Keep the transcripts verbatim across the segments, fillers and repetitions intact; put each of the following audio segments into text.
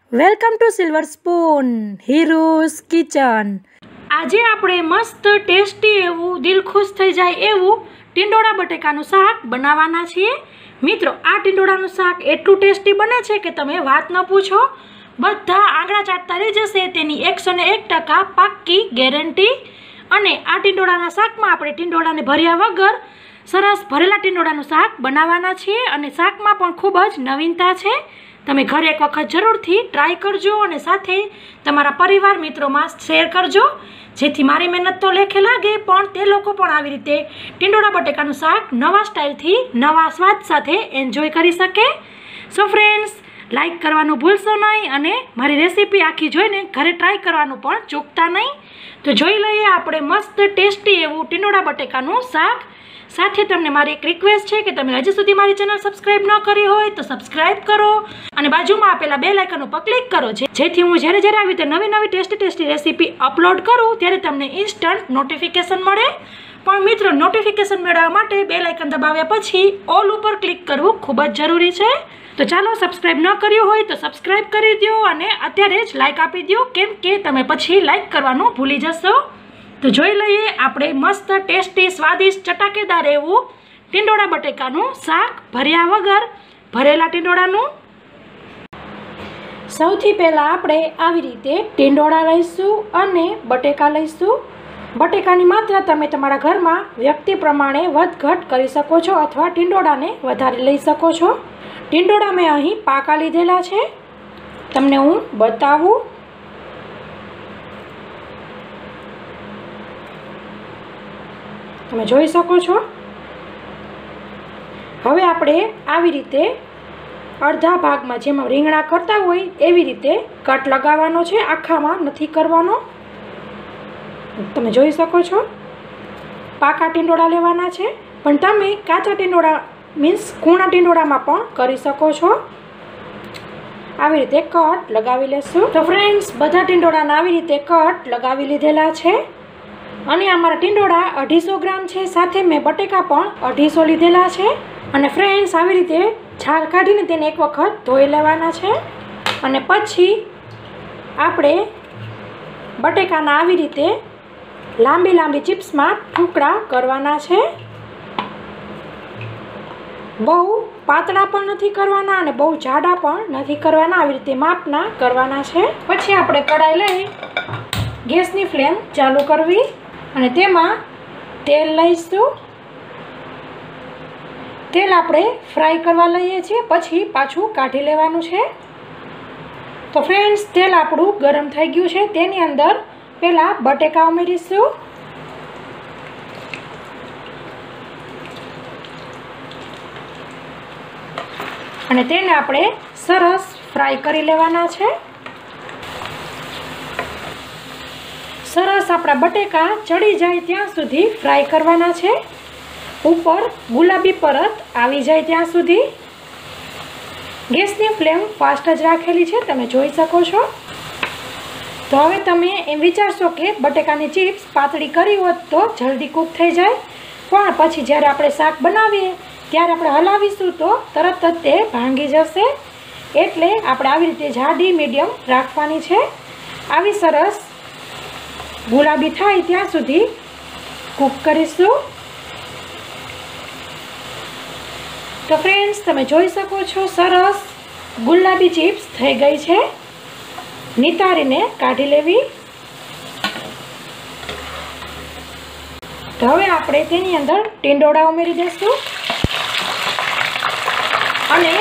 Welcome to silver spoon heroes kitchen. આજે આપણે મસ્ત ટેસ્ટી એવું દિલ ખુશ થઈ જાય એવું ટીંડોળા બટેકાનું શાક બનાવવાના છીએ। મિત્રો, આ ટીંડોળાનું શાક એટલું ટેસ્ટી બને છે કે તમે વાત ન પૂછો, બધા આંગળા ચાટતા રહી જશે તેની એકસો ને એક ટકા પાક્કી ગેરંટી। અને આ ટીંડોળાના શાકમાં આપણે ટીંડોળાને ભર્યા વગર સરસ ભરેલા ટીંડોળાનું શાક બનાવવાના છીએ અને શાકમાં પણ ખૂબ જ નવીનતા છે। તમે ઘરે એક વખત જરૂરથી ટ્રાય કરજો અને સાથે તમારા પરિવાર મિત્રોમાં શેર કરજો, જેથી મારી મહેનત તો લેખે લાગે પણ તે લોકો પણ આવી રીતે ટીંડોળા બટેકાનું શાક નવા સ્ટાઇલથી નવા સ્વાદ સાથે એન્જોય કરી શકે। સો ફ્રેન્ડ્સ, લાઈક કરવાનું ભૂલશો નહીં અને મારી રેસીપી આખી જોઈને ઘરે ટ્રાય કરવાનું પણ ચૂકતા નહીં। તો જોઈ લઈએ આપણે મસ્ત ટેસ્ટી એવું ટીંડોળા બટેકાનું શાક। સાથે તમને મારી એક રિક્વેસ્ટ છે કે તમે હજી સુધી મારી ચેનલ સબસ્ક્રાઇબ ન કરી હોય તો સબસ્ક્રાઇબ કરો અને બાજુમાં આપેલા બેલ આઇકન ઉપર ક્લિક કરો, જેથી હું જ્યારે જ્યારે આવી રીતે નવી નવી ટેસ્ટી ટેસ્ટી રેસીપી અપલોડ કરું ત્યારે તમને ઇન્સ્ટન્ટ નોટિફિકેશન મળે। પણ મિત્રો, નોટિફિકેશન મેળવવા માટે બેલ આઇકન દબાવ્યા પછી ઓલ ઉપર ક્લિક કરવું ખૂબ જ જરૂરી છે। તો ચાલો, સબસ્ક્રાઇબ ન કર્યું હોય તો સબસ્ક્રાઇબ કરી દો અને અત્યારે જ લાઇક આપી દો, કેમ કે તમે પછી લાઇક કરવાનું ભૂલી જશો। તો જોઈ લઈએ આપણે મસ્ત ટેસ્ટી સ્વાદિષ્ટ ચટાકેદાર એવું ટીંડોળા બટેકાનું શાક ભર્યા વગર ભરેલા ટીંડોળાનું। સૌથી પહેલાં આપણે આવી રીતે ટીંડોળા લઈશું અને બટેકા લઈશું। બટેકાની માત્રા તમે તમારા ઘરમાં વ્યક્તિ પ્રમાણે વધઘટ કરી શકો છો અથવા ટીંડોળાને વધારે લઈ શકો છો। ટીંડોળા મેં અહીં પાકા લીધેલા છે, તમને હું બતાવું। તમે જોઈ શકો છો। હવે આપણે આવી રીતે અડધા ભાગમાં જેમાં રીંગણા કરતા હોય એવી રીતે કટ લગાવવાનો છે, આખામાં નથી કરવાનો। તમે જોઈ શકો છો, પાકા ટીંડોળા લેવાના છે, પણ તમે કાચા ટીંડોળા મીન્સ કૂણા ટીંડોળામાં પણ કરી શકો છો। આવી રીતે કટ લગાવી લેશું। તો ફ્રેન્ડ્સ, બધા ટીંડોળાને આવી રીતે કટ લગાવી લીધેલા છે અને અમારા ટીંડોળા અઢીસો ગ્રામ છે, સાથે મેં બટેકા પણ અઢીસો લીધેલા છે। અને ફ્રેન્ડ્સ, આવી રીતે છાલ કાઢીને તેને એક વખત ધોઈ લેવાના છે અને પછી આપણે બટેકાના આવી રીતે લાંબી લાંબી ચિપ્સમાં ટુકડા કરવાના છે। બહુ પાતળા પણ નથી કરવાના અને બહુ જાડા પણ નથી કરવાના, આવી રીતે માપના કરવાના છે। પછી આપણે કઢાઈ લઈ ગેસની ફ્લેમ ચાલુ કરવી અને તેમાં તેલ લઈશું। તેલ આપણે ફ્રાય કરવા લઈએ છીએ, પછી પાછું કાઢી લેવાનું છે। તો ફ્રેન્ડ્સ, તેલ આપણું ગરમ થઈ ગયું છે, તેની અંદર પહેલાં બટેકા ઉમેરીશું અને તેને આપણે સરસ ફ્રાય કરી લેવાના છે। સરસ આપણા બટેકા ચડી જાય ત્યાં સુધી ફ્રાય કરવાના છે, ઉપર ગુલાબી પરત આવી જાય ત્યાં સુધી। ગેસની ફ્લેમ ફાસ્ટ જ રાખેલી છે, તમે જોઈ શકો છો। તો હવે તમે એમ વિચારશો કે બટેકાની ચિપ્સ પાતળી કરી હોત તો જલ્દી કૂક થઈ જાય, પણ પછી જ્યારે આપણે શાક બનાવીએ ત્યારે આપણે હલાવીશું તો તરત જ તે ભાંગી જશે, એટલે આપણે આવી રીતે જાડી મીડિયમ રાખવાની છે। આવી સરસ ગુલાબી થાય ત્યાં સુધી કૂક કરીશું। તો ફ્રેન્ડ્સ, તમે જોઈ શકો છો, સરસ ગુલાબી ચિપ્સ થઈ ગઈ છે, નિતારીને કાઢી લેવી। તો હવે આપણે તેની અંદર ટીંડોળા ઉમેરી દઈશું અને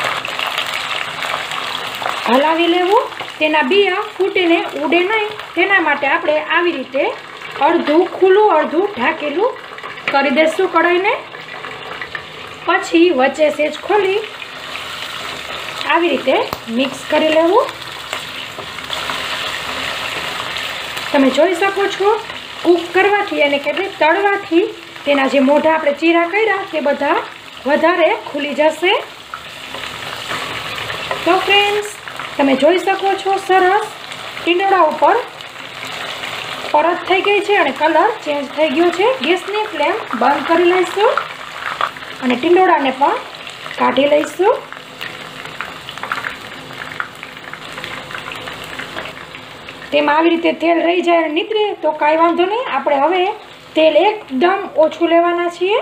હલાવી લેવું। તેના બિયા ફૂટીને ઉડે નહીં તેના માટે આપણે આવી રીતે અડધું ખુલ્લું અડધું ઢાંકેલું કરી દઈશું કઢાઈને। પછી વચ્ચે સેજ ખોલી આવી રીતે મિક્સ કરી લેવું। તમે જોઈ શકો છો, કૂક કરવાથી અને કેટલી તળવાથી તેના જે મોઢા આપણે ચીરા કર્યા તે બધા વધારે ખુલી જશે। તો ફ્રેન્ડ્સ, તમે જોઈ શકો છો, સરસ ટીંડોળા ઉપર પરત થઈ ગઈ છે અને કલર ચેન્જ થઈ ગયો છે। ગેસની ફ્લેમ બંધ કરી લઈશું અને ટીંડોળાને પણ કાઢી લઈશું। તેમાં આવી રીતે તેલ રહી જાય અને નીતરે તો કાંઈ વાંધો નહીં. આપણે હવે તેલ એકદમ ઓછું લેવાના છીએ.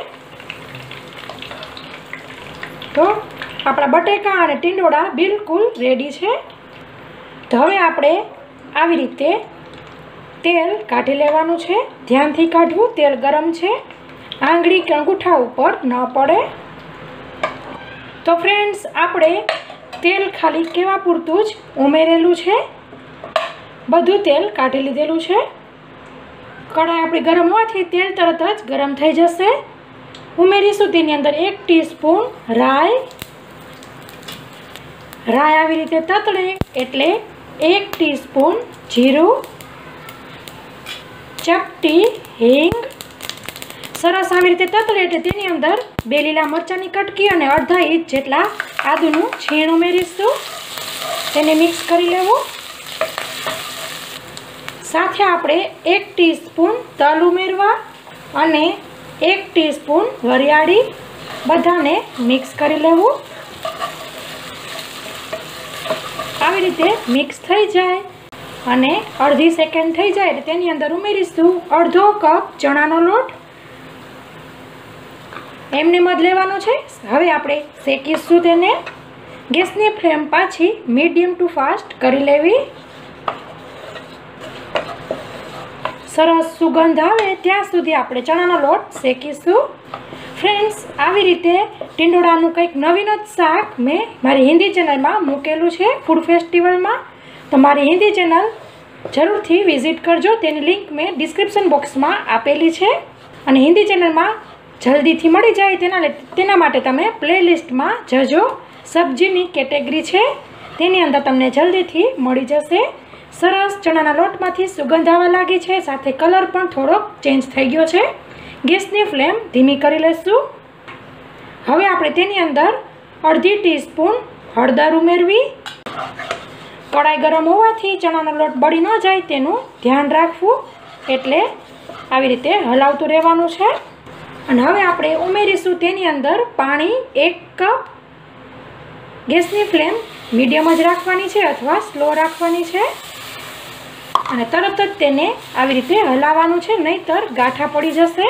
તો આપણા બટેકા અને ટીંડોળા બિલકુલ રેડી છે. તો હવે આપણે આવી રીતે તેલ કાઢી લેવાનું છે. ધ્યાનથી કાઢવું, તેલ ગરમ છે, આંગળી કે અંગૂઠા ઉપર ન પડે. તો ફ્રેન્ડ્સ, આપણે તેલ ખાલી કેવા પૂરતું જ ઉમેરેલું છે. બધું તેલ કાઢી લીધેલું છે. કઢાઈ આપણી ગરમ હોવાથી તેલ તરત જ ગરમ થઈ જશે. ઉમેરીશું તેની અંદર એક ટીસ્પૂન રાઈ. રાઈ આવી રીતે તતડે એટલે એક ટીસ્પૂન જીરું, ચપટી હિંગ. સરસ આવી રીતે તતડે એટલે તેની અંદર બે લીલા મરચાંની કટકી અને અડધા ઇંચ જેટલા આદુનું છીણ ઉમેરીશું. તેને મિક્સ કરી લેવું. સાથે આપણે એક ટીસ્પૂન તલ ઉમેરવા અને એક ટીસ્પૂન વરિયાળી, બધાને મિક્સ કરી લેવું. આવી રીતે મિક્સ થઈ જાય અને અડધી સેકન્ડ થઈ જાય એટલે તેની અંદર ઉમેરીશું અડધો કપ ચણાનો લોટ. એમને મધ લેવાનો છે. હવે આપણે શેકીશું તેને. ગેસની ફ્લેમ પાછી મીડિયમ ટુ ફાસ્ટ કરી લેવી. સરસ સુગંધ આવે ત્યાં સુધી આપણે ચણાનો લોટ શેકીશું. ફ્રેન્ડ્સ, આવી રીતે ટીંડોળાનું કંઈક નવીન જ શાક મેં મારી હિન્દી ચેનલમાં મૂકેલું છે, ફૂડ ફેસ્ટિવલમાં. તો મારી હિન્દી ચેનલ જરૂરથી વિઝિટ કરજો. તેની લિંક મેં ડિસ્ક્રિપ્શન બોક્સમાં આપેલી છે. અને હિન્દી ચેનલમાં જલ્દીથી મળી જાય તેના તેના માટે તમે પ્લેલિસ્ટમાં જજો. સબ્જીની કેટેગરી છે, તેની અંદર તમને જલ્દીથી મળી જશે. સરસ ચણાના લોટમાંથી સુગંધ આવવા લાગી છે. સાથે કલર પણ થોડોક ચેન્જ થઈ ગયો છે. ગેસની ફ્લેમ ધીમી કરી લઈશું. હવે આપણે તેની અંદર અડધી ટીસ્પૂન હળદર ઉમેરવી. કઢાઈ ગરમ હોવાથી ચણાનો લોટ બળી ન જાય તેનું ધ્યાન રાખવું. એટલે આવી રીતે હલાવતું રહેવાનું છે. અને હવે આપણે ઉમેરીશું તેની અંદર પાણી એક કપ. ગેસની ફ્લેમ મીડિયમ જ રાખવાની છે અથવા સ્લો રાખવાની છે. અને તરત જ તેને આવી રીતે હલાવવાનું છે, નહીંતર ગાંઠા પડી જશે.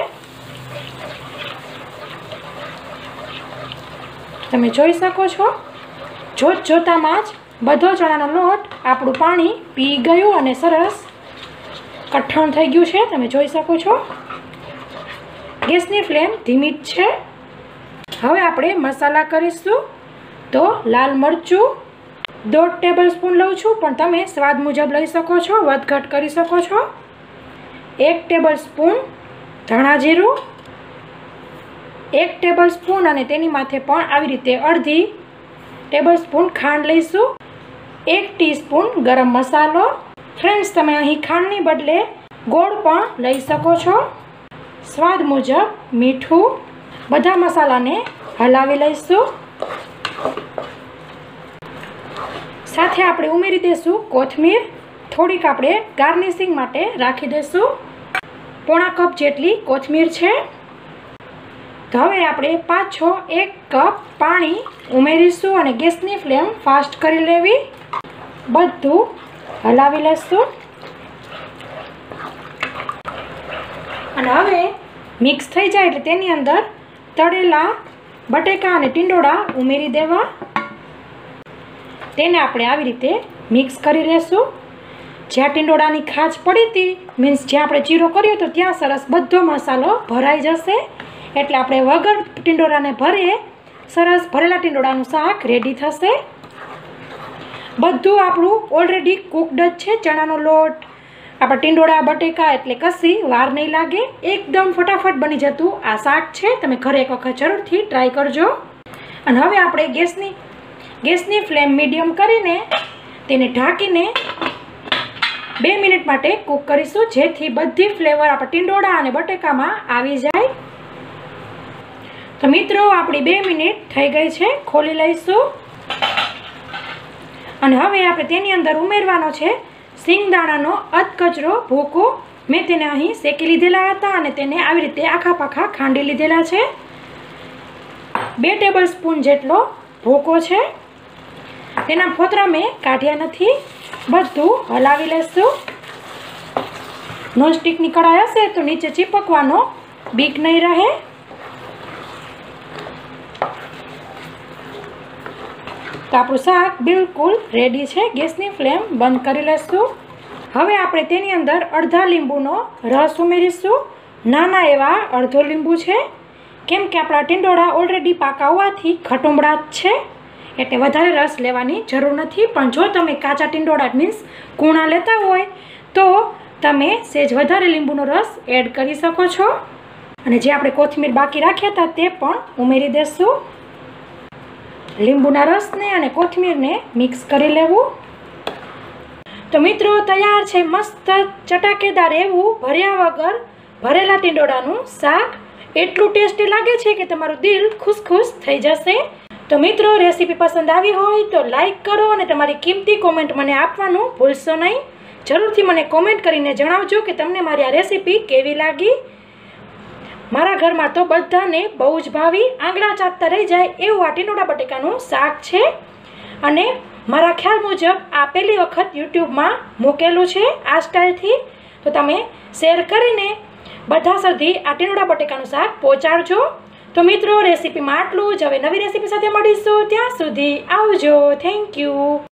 તમે જોઈ શકો છો, જોત જોતામાં જ બધો ચણાનો લોટ આપણું પાણી પી ગયું અને સરસ કઠણ થઈ ગયું છે. તમે જોઈ શકો છો. ગેસની ફ્લેમ ધીમી જ છે. હવે આપણે મસાલા કરીશું. તો લાલ મરચું દોઢ ટેબલ સ્પૂન લઉં છું, પણ તમે સ્વાદ મુજબ લઈ શકો છો, વધઘટ કરી શકો છો. એક ટેબલ સ્પૂન ધાણા જીરું, એક ટેબલ સ્પૂન અને તેની માથે પણ આવી રીતે અડધી ટેબલ સ્પૂન ખાંડ લઈશું. એક ટીસ્પૂન ગરમ મસાલો. ફ્રેન્ડ્સ, તમે અહીં ખાંડની બદલે ગોળ પણ લઈ શકો છો. સ્વાદ મુજબ મીઠું. બધા મસાલાને હલાવી લઈશું. સાથે આપણે ઉમેરી દઈશું કોથમીર. થોડીક આપણે ગાર્નિશિંગ માટે રાખી દઈશું. પોણા કપ જેટલી કોથમીર છે. તો હવે આપણે પાછો એક કપ પાણી ઉમેરીશું અને ગેસની ફ્લેમ ફાસ્ટ કરી લેવી. બધું હલાવી લઈશું. અને હવે મિક્સ થઈ જાય એટલે તેની અંદર તળેલા બટેકા અને ટીંડોળા ઉમેરી દેવા. તેને આપણે આવી રીતે મિક્સ કરી લેશું. જ્યાં ટીંડોળાની ખાંચ પડી હતી, મીન્સ જ્યાં આપણે ચીરો કર્યો હતો, ત્યાં સરસ બધો મસાલો ભરાઈ જશે. એટલે આપણે વગર ટીંડોળાને ભરીએ સરસ ભરેલા ટીંડોળાનું શાક રેડી થશે. બધું આપણું ઓલરેડી કુકડ જ છે. ચણાનો લોટ, આપણા ટીંડોળા, બટેકા, એટલે કશી વાર નહીં લાગે. એકદમ ફટાફટ બની જતું આ શાક છે. તમે ઘરે એક વખત જરૂરથી ટ્રાય કરજો. અને હવે આપણે ગેસની ગેસની ફ્લેમ મીડિયમ કરીને તેને ઢાંકીને બે મિનિટ માટે કૂક કરીશું, જેથી બધી ફ્લેવર આપણા ટીંડોળા અને બટેકામાં આવી જાય. તો મિત્રો, આપણી બે મિનિટ થઈ ગઈ છે. ખોલી લઈશું. અને હવે આપણે તેની અંદર ઉમેરવાનો છે સિંગદાણાનો અધકચરો ભૂકો. મેં તેને અહીં શેકી લીધેલા હતા અને તેને આવી રીતે આખા પાખા ખાંડી લીધેલા છે. બે ટેબલ સ્પૂન જેટલો ભૂકો છે. તેના ફોતરા મેં કાઢ્યા નથી. બધું હલાવી લેશું. નોનસ્ટિકની કઢાઈ હશે તો નીચે ચીપકવાનો બીક નહીં રહે. તો આપણું શાક બિલકુલ રેડી છે. ગેસની ફ્લેમ બંધ કરી લેશું. હવે આપણે તેની અંદર અડધા લીંબુનો રસ ઉમેરીશું. નાના એવા અડધો લીંબુ છે, કેમ કે આપણા ટીંડોળા ઓલરેડી પાકા હોવાથી ખટુંબળા જ છે, એટલે વધારે રસ લેવાની જરૂર નથી. પણ જો તમે કાચા ટીંડોળા મીન્સ કૂણા લેતા હોય તો તમે સેજ વધારે લીંબુનો રસ એડ કરી શકો છો. અને જે આપણે કોથમીર બાકી રાખ્યા હતા તે પણ ઉમેરી દેશું. લીંબુના રસને અને કોથમીરને મિક્સ કરી લેવું. તો મિત્રો તૈયાર છે મસ્ત ચટાકેદાર એવું ભર્યા વગર ભરેલા ટીંડોળાનું શાક. એટલું ટેસ્ટી લાગે છે કે તમારું દિલ ખુશ ખુશ થઈ જશે. તો મિત્રો રેસીપી પસંદ આવી હોય તો લાઈક કરો અને તમારી કિંમતી કોમેન્ટ મને આપવાનું ભૂલશો નહીં. જરૂરથી મને કોમેન્ટ કરીને જણાવજો કે તમને મારી આ રેસીપી કેવી લાગી. મારા ઘરમાં તો બધાને બહુ જ ભાવી, આંગળા ચાટતા રહી જાય એવું આ ટીંડોળા બટેકાનું શાક છે. અને મારા ખ્યાલ મુજબ આ પહેલી વખત યુટ્યુબમાં મૂકેલું છે આ સ્ટાઇલથી. તો તમે શેર કરીને બધા સુધી આ ટીંડોળા બટેકાનું શાક પહોંચાડજો. તો મિત્રો રેસીપીમાં આટલું જ. હવે નવી રેસીપી સાથે મળીશું. ત્યાં સુધી આવજો. Thank you.